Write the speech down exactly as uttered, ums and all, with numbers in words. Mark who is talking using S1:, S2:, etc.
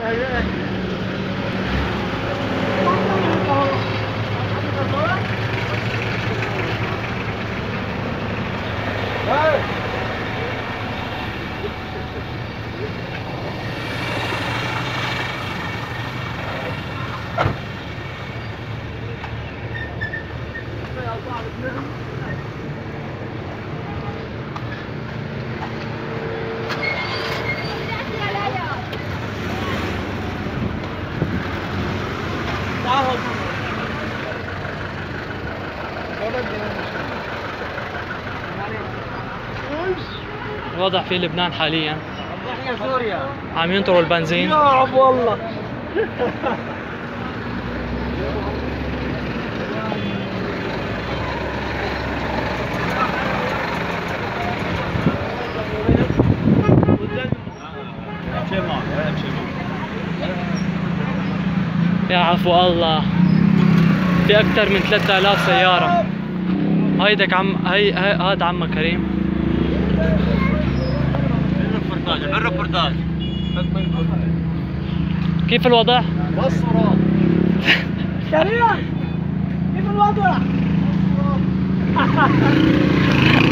S1: الوضع في لبنان حاليا عم ينطروا البنزين.
S2: يا والله
S1: يا عفو الله، في أكثر من ثلاثة آلاف سيارة. هيدك عم هي هذا عمك كريم.
S2: الريبورتاج الريبورتاج
S1: كيف الوضع؟
S2: بصرة كريم كيف الوضع؟